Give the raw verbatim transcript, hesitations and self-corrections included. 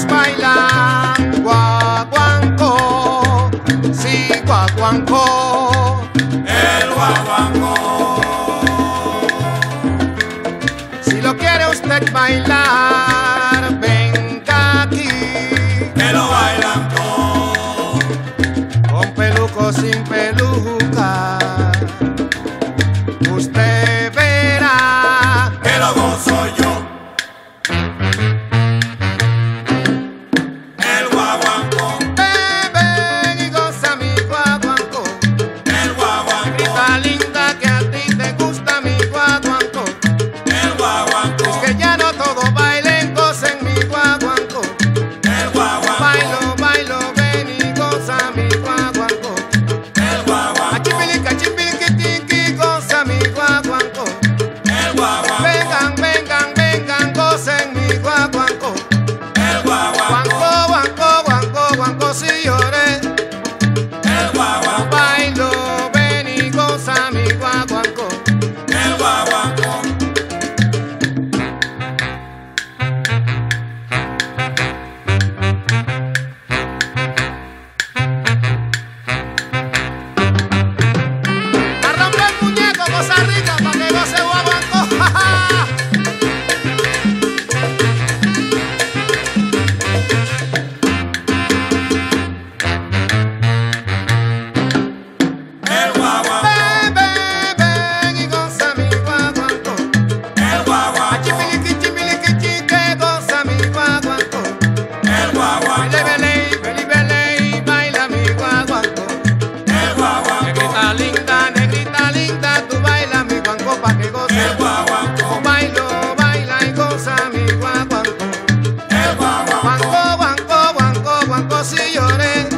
bailan guaguancó, sí, guaguancó, el guaguancó. Si lo quiere usted bailar, venga aquí, que lo bailan todo, con peluco, sin peluca, usted verá que lo gozo yo. El guaguancó, ven, ven y goza mi guaguancó, el guaguancó, grita linda que a ti te gusta mi guaguancó. el guaguancó, Es que ya no todo bailen, gocen mi guaguancó. el guaguancó, Bailo, bailo, ven y goza mi guaguancó. el guaguancó, Achipilica, chipiliquitinqui, goza mi guaguancó. el guaguancó, Vengan, vengan, vengan, gocen mi guaguancó. el guaguancó, Guancó, guancó, guancó, guancó, si lloré. el guaguancó, Bailo, ven y goza mi guaguancó. el guaguancó. A romper el muñeco, cosa rica, pa' que goce guaguancó. ¡Ja, ja! El guaguancó, Ven, ven, ven y goza mi guaguancó. el guaguancó, Achipiliqui, chipiliqui, chi, que goza mi guaguancó. el guaguancó, Bele, bele, bele, bele, baila mi guaguancó. el guaguancó, Negrita linda, negrita linda, tú baila mi guaguancó pa' que goce. el guaguancó, Bailo, baila y goza mi guaguancó. el guaguancó, Guancó, guancó, guancó, guancó, si lloré.